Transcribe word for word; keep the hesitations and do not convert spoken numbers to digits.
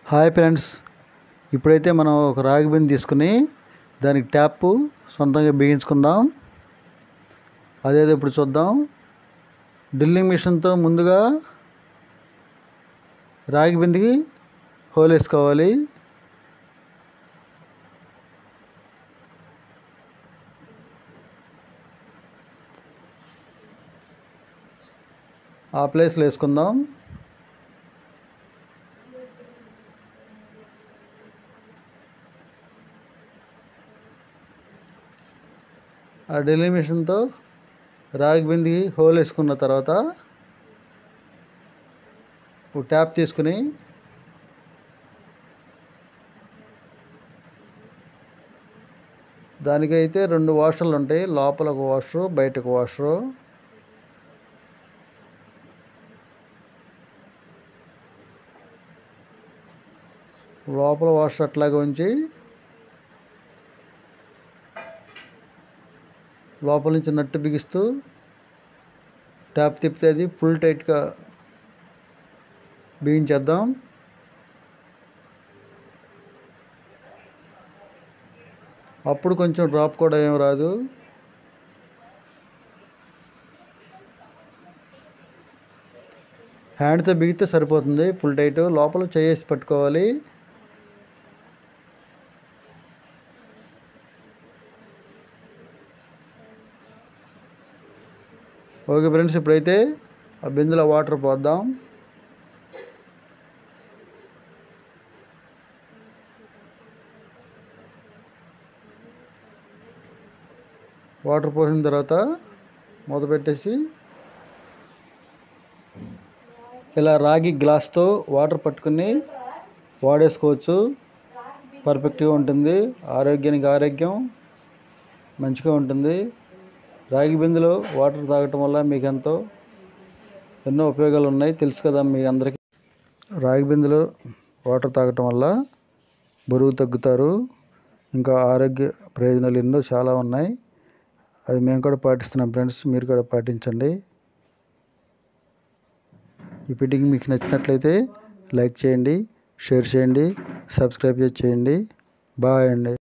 Hi friends, ఇప్పుడైతే మనం ఒక రాగి బిందె తీసుకుని దానికి ట్యాప్ సొంతంగా బిగించుకుందాం. అదేదో ఇప్పుడు చూద్దాం. డ్రిల్లింగ్ మిషన్తో ముందుగా రాగి బిందెకి హోల్ వేసుకోవాలి. ఆ ప్లేస్లో వేసుకుందాం. ఆ డ్రిల్లింగ్ మిషన్తో రాగి బిందెకి హోల్ వేసుకున్న తర్వాత ఒక ట్యాప్ తీసుకుని దానికైతే రెండు వాషర్లు ఉంటాయి. లోపల ఒక వాషరు, బయట ఒక వాషరు. లోపల వాషర్ అట్లాగే ఉంచి లోపల నుంచి నట్టు బిగిస్తూ ట్యాప్ తిప్పితే అది ఫుల్ టైట్గా బిగించేద్దాం. అప్పుడు కొంచెం డ్రాప్ కూడా ఏం రాదు. హ్యాండ్తో బిగితే సరిపోతుంది. ఫుల్ టైట్ లోపల చేసి పట్టుకోవాలి. ఓకే ఫ్రెండ్స్, ఇప్పుడైతే ఆ బిందెలో వాటర్ పోద్దాం. వాటర్ పోసిన తర్వాత మూత పెట్టేసి ఇలా రాగి గ్లాస్తో వాటర్ పట్టుకుని వాడేసుకోవచ్చు. పర్ఫెక్ట్గా ఉంటుంది. ఆరోగ్యానికి ఆరోగ్యం మంచిగా ఉంటుంది. రాగి బిందెలో వాటర్ తాగటం వల్ల మీకు ఎంతో ఎన్నో ఉపయోగాలు ఉన్నాయి, తెలుసు కదా మీ అందరికీ. రాగి బిందెలో వాటర్ తాగటం వల్ల బరువు తగ్గుతారు. ఇంకా ఆరోగ్య ప్రయోజనాలు ఎన్నో చాలా ఉన్నాయి. అది మేము కూడా పాటిస్తున్నాం ఫ్రెండ్స్, మీరు కూడా పాటించండి. ఈ ఫిట్టింగ్ మీకు నచ్చినట్లయితే లైక్ చేయండి, షేర్ చేయండి, సబ్స్క్రైబ్ చేయండి. బాయ్ అండి.